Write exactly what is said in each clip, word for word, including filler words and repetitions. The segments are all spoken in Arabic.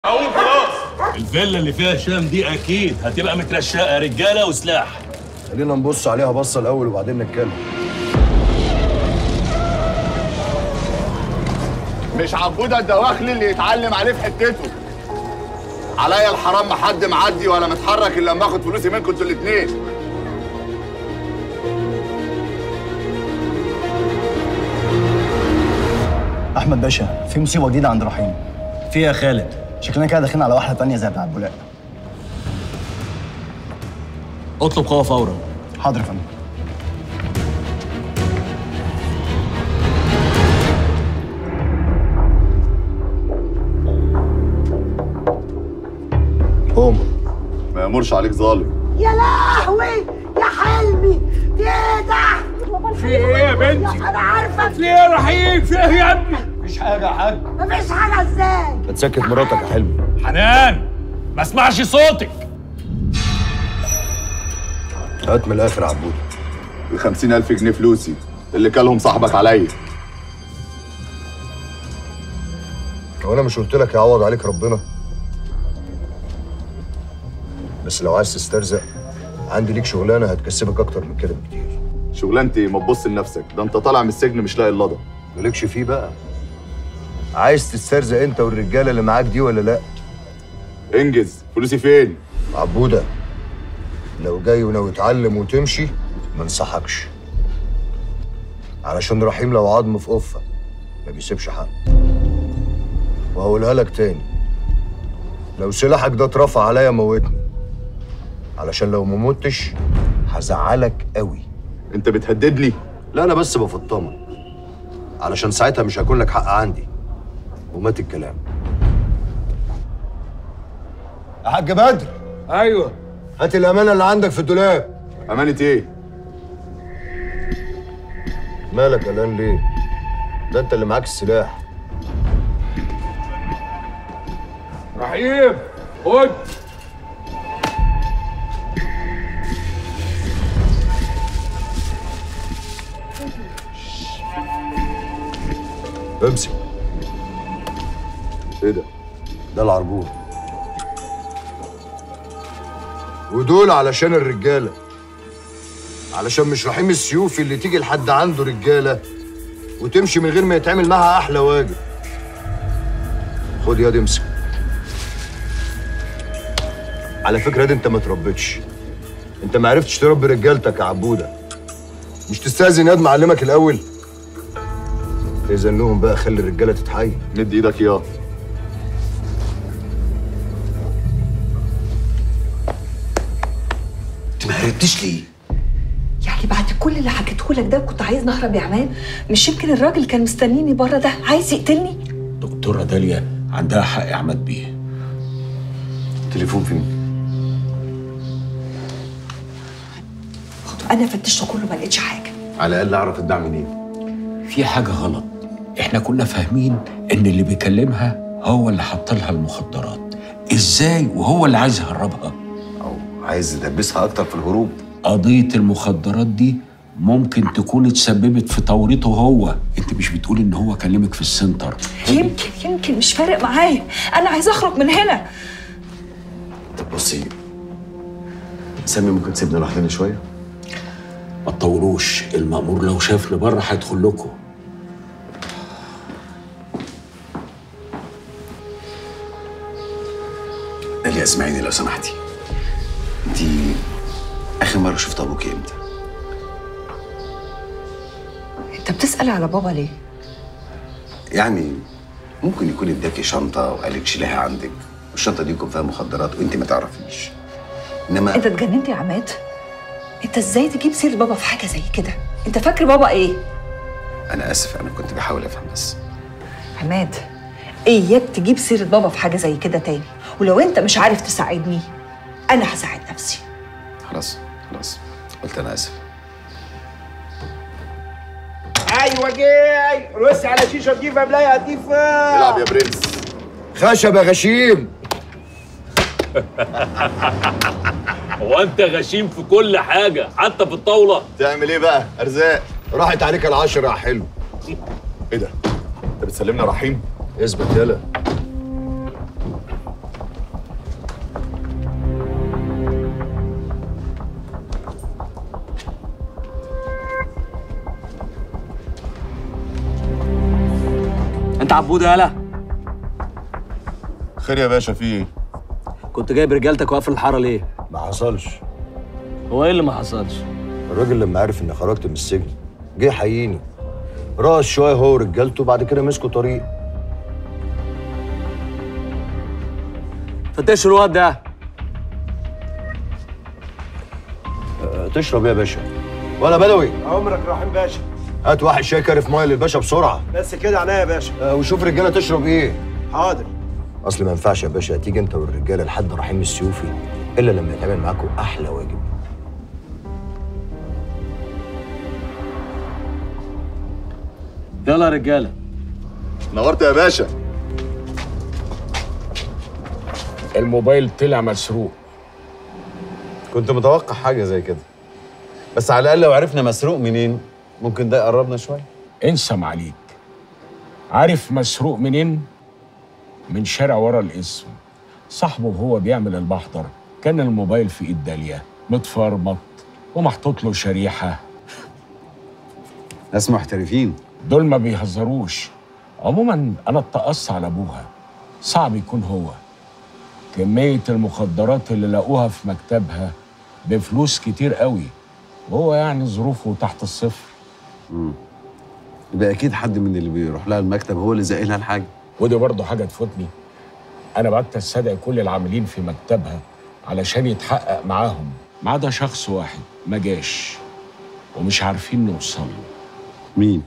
اقول خلاص. الفيلا اللي فيها هشام دي اكيد هتبقى مترشقه رجاله وسلاح. خلينا نبص عليها بصه الاول وبعدين نتكلم. مش عبودة الدواخلي اللي يتعلم عليه في حتته. عليا الحرام ما حد معدي ولا متحرك الا لما اخد فلوسي منكم انتوا الاثنين. احمد باشا، في مصيبه جديده عند رحيم. في يا خالد؟ شكلنا كده داخلين على واحده تانية زي بتاعت بولاق. اطلب قوه فورا. حاضر يا فندم. قوم. ما يامرش عليك ظالم. يا لهوي يا حلمي، في ايه ده؟ في ايه يا بنتي؟ انا عارفه في ايه يا رحيم؟ في ايه يا ابني؟ مفيش حاجه يا حاج. مفيش حاجه ازاي؟ هتسكت مراتك يا حلمي. حنان ما اسمعش صوتك. هات من الاخر يا عبود. ال خمسين ألف جنيه فلوسي اللي كلهم صاحبك عليا. هو انا مش قلت لك يعوض عليك ربنا؟ بس لو عايز تسترزق عندي ليك شغلانه هتكسبك اكتر من كده بكتير. شغلانتي ما تبص لنفسك، ده انت طالع من السجن مش لاقي اللضا. مالكش فيه بقى. عايز تسترزق انت والرجاله اللي معاك دي ولا لا؟ انجز. فلوسي فين؟ عبوده، لو جاي وناوي تتعلم وتمشي ما انصحكش، علشان رحيم لو عظم في قفه ما بيسيبش حق. وهقولها لك تاني، لو سلاحك ده اترفع عليا موتني، علشان لو ما متش هزعلك قوي. انت بتهددني؟ لا انا بس بفطمك، علشان ساعتها مش هيكون لك حق عندي. ومات الكلام. يا حاج بدر. ايوه. هات الامانه اللي عندك في الدولاب. امانه ايه؟ مالك قلقان ليه؟ ده انت اللي معاك السلاح. رحيم خد. امسك. ايه ده؟ ده العربون. ودول علشان الرجاله، علشان مش رحيم السيوفي اللي تيجي لحد عنده رجاله وتمشي من غير ما يتعمل معاها احلى واجب. خد ياد امسك. على فكره دي انت ما تربيتش، انت ما عرفتش تربي رجالتك يا عبوده. مش تستاذن ياد معلمك الاول؟ اذن لهم بقى، خلي الرجاله تتحايل. مد ايدك يا. انت ما هربتش ليه؟ يعني بعد كل اللي حكيته لك ده كنت عايز نهرب يا عماد؟ مش يمكن الراجل كان مستنيني بره ده عايز يقتلني؟ دكتوره داليا عندها حق يا عماد بيه. التليفون فين؟ انا فتشته كله ما لقيتش حاجه. على الاقل اعرف الدعم منين. في حاجه غلط. احنا كنا فاهمين ان اللي بيكلمها هو اللي حط لها المخدرات. ازاي وهو اللي عايز يهربها؟ او عايز يدبسها اكتر في الهروب. قضيه المخدرات دي ممكن تكون اتسببت في توريطه هو. انت مش بتقول ان هو كلمك في السنتر؟ يمكن يمكن مش فارق معايا، انا عايزه اخرج من هنا. طب بصي، سامي ممكن تسيبنا لوحدنا شويه؟ ما تطوروش، المأمور لو شافني بره هيدخل لكم. داليا اسمعيني لو سمحتي. انتي اخر مره شفت ابوكي امتى؟ انت بتسأل على بابا ليه؟ يعني ممكن يكون اداكي شنطه وقالك شيليها عندك، والشنطه دي يكون فيها مخدرات وانت ما تعرفيش. انما انت اتجننت يا عماد؟ انت ازاي تجيب سيره بابا في حاجه زي كده؟ انت فاكر بابا ايه؟ انا اسف، انا كنت بحاول افهم بس. عماد، اياك تجيب سيره بابا في حاجه زي كده تاني، ولو انت مش عارف تساعدني انا هساعد نفسي. خلاص خلاص قلت انا اسف. ايوه جاي. رص على شيشه تجيب قبلها هتضيفها. العب يا برنس. خشب يا غشيم. هو انت غشيم في كل حاجه حتى في الطاوله؟ تعمل ايه بقى؟ ارزاق. راحت عليك العشرة يا حلو. ايه ده؟ انت بتسلمنا رحيم؟ اثبت يلا. انت عبوده يالا؟ خير يا باشا، في ايه؟ كنت جايب رجالتك وقافل الحاره ليه؟ ما حصلش. هو ايه اللي ما حصلش؟ الراجل لما عرف اني خرجت من السجن جه يحييني، رقص شويه هو ورجالته، بعد كده مسكوا طريق. فتشوا الواد ده. أه تشرب ايه يا باشا؟ ولا بدوي؟ عمرك رحيم باشا. هات واحد شاي كارف ميه للباشا بسرعه. بس كده عينيا يا باشا. أه وشوف رجاله تشرب ايه. حاضر. اصل ما ينفعش يا باشا تيجي انت والرجاله لحد رحيم السيوفي الا لما يتعمل معاكم احلى واجب. يلا يا رجاله. نورت يا باشا. الموبايل طلع مسروق. كنت متوقع حاجة زي كده، بس على الأقل لو عرفنا مسروق منين ممكن ده يقربنا شوية. انسى معليك. عارف مسروق منين؟ من شارع ورا الاسم. صاحبه وهو بيعمل المحضر كان الموبايل في ايد داليا متفرمط ومحطوط له شريحة. ناس محترفين دول ما بيهزروش. عموما انا اتقص على ابوها، صعب يكون هو. كمية المخدرات اللي لقوها في مكتبها بفلوس كتير قوي، وهو يعني ظروفه تحت الصفر. امم يبقى اكيد حد من اللي بيروح لها المكتب هو اللي زاقي لها الحاجه. ودي برضه حاجه تفوتني. انا بعت استدعي كل العاملين في مكتبها علشان يتحقق معاهم، ما عدا شخص واحد ما جاش ومش عارفين نوصل له. مين؟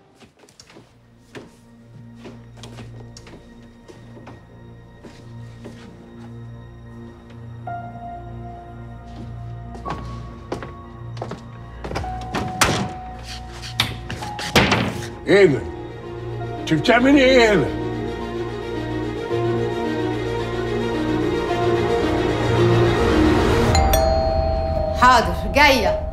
ايه ده؟ انت بتعملي ايه هنا؟ حاضر جايه.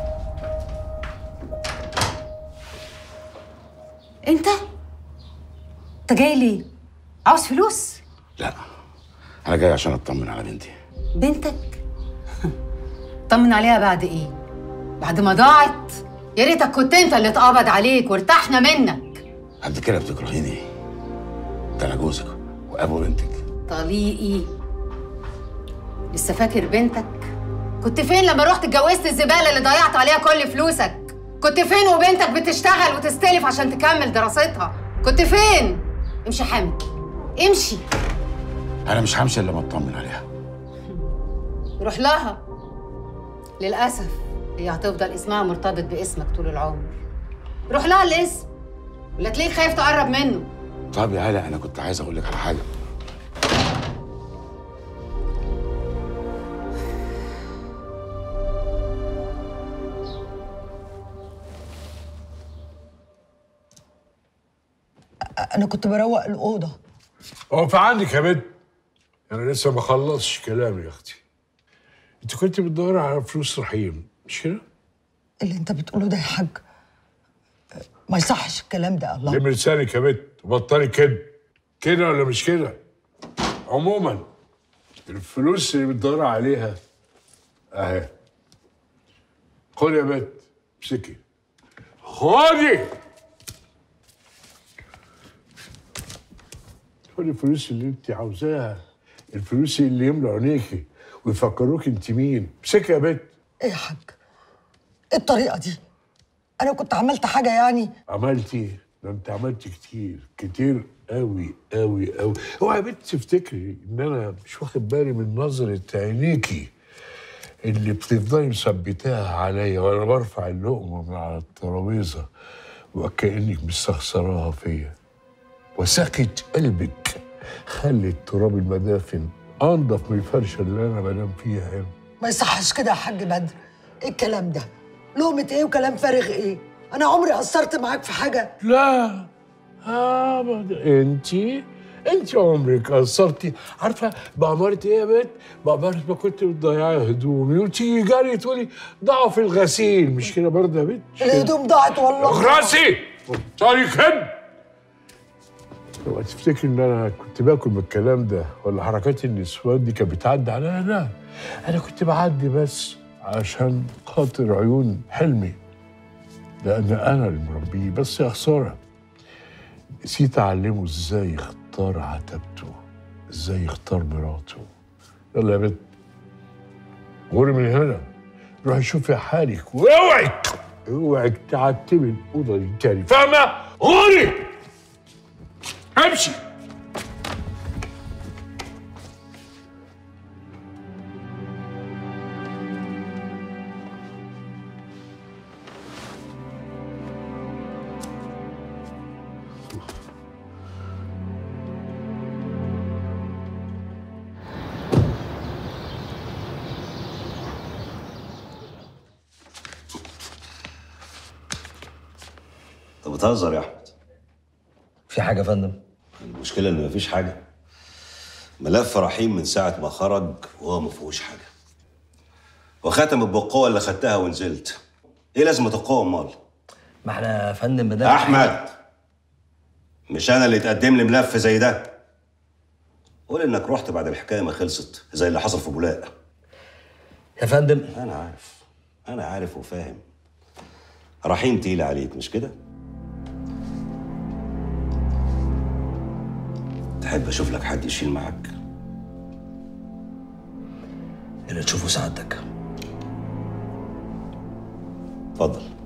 انت؟ انت جاي ليه؟ عاوز فلوس؟ لا، انا جاي عشان اطمن على بنتي. بنتك؟ طمن عليها بعد ايه؟ بعد ما ضاعت؟ يا ريتك كنت انت اللي اتقبض عليك وارتحنا منك. قد كده بتكرهيني؟ ده انا جوزك وابو بنتك. طليقي لسه فاكر بنتك؟ كنت فين لما رحت اتجوزت الزباله اللي ضيعت عليها كل فلوسك؟ كنت فين وبنتك بتشتغل وتستلف عشان تكمل دراستها؟ كنت فين؟ امشي حامد، امشي. انا مش همشي الا ما اطمن عليها. روح لها. للاسف هي هتفضل اسمها مرتبط باسمك طول العمر. روح لها الاسم، ولا تلاقيك خايف تقرب منه. طب يا هلا، انا كنت عايز اقول لك على حاجه. انا كنت بروق الاوضه. هو في عندك يا بنت؟ انا لسه ما خلصتش كلامي يا اختي. انت كنت بتدوري على فلوس رحيم مش كده؟ اللي انت بتقوله ده يا حاج ما يصحش الكلام ده. الله، لم لسانك يا بنت وبطلي كده. كده ولا مش كده؟ عموما الفلوس اللي بتدوري عليها اهي. خدي يا بنت، امسكي. خدي خدي الفلوس اللي انت عاوزاها، الفلوس اللي يملوا عينيكي ويفكروك انت مين. امسكي يا بنت. ايه يا حاج؟ ايه الطريقه دي؟ انا كنت عملت حاجه يعني؟ عملتي؟ ده انت عملتي كتير كتير قوي قوي قوي. اوعي يا بنت تفتكري ان انا مش واخد بالي من نظره عينيكي اللي بتفضلي مثبتاها عليا وانا برفع اللقمه من على الترابيزه وكانك مستخسراها فيا. وساقة قلبك خلت تراب المدافن انضف من الفرشه اللي انا بنام فيها هنا. ما يصحش كده يا حاج بدر. ايه الكلام ده؟ لقمه ايه وكلام فارغ ايه؟ انا عمري قصرت معاك في حاجه؟ لا ابدا. انتي انتي عمرك قصرتي. عارفه بأمارة ايه يا بنت؟ بأمارة ما كنت بتضيعي هدومي وتيجي جري تقولي ضاعوا في الغسيل. مش كده برضه يا بنت؟ الهدوم ضاعت والله. اخرسي طاري كده. لو تفتكر ان انا كنت باكل من الكلام ده ولا حركات النسوان دي كانت بتعدي عليا، لا، انا كنت بعدي بس عشان خاطر عيون حلمي، لان انا اللي مربيه. بس يا خساره نسيت اعلمه ازاي يختار عتبته، ازاي يختار مراته. يلا يا بنت غوري من هنا، روحي شوفي حالك واوعك اوعك تعتبي الاوضه دي تاني، فاهمه؟ غوري امشي. انت بتهزر يا احمد. في حاجه يا فندم؟ المشكله ان مفيش حاجه. ملف رحيم من ساعه ما خرج وهو ما فيهوش حاجه. وختمت بالقوه اللي خدتها ونزلت. ايه لازمه القوه امال؟ ما احنا يا فندم بدل احمد، مش انا اللي اتقدم لي ملف زي ده. قول انك رحت بعد الحكايه ما خلصت زي اللي حصل في بولاق. يا فندم انا عارف انا عارف وفاهم. رحيم تقيل عليك مش كده؟ تحب اشوف لك حد يشيل معاك؟ اللي تشوفه سعادتك. اتفضل.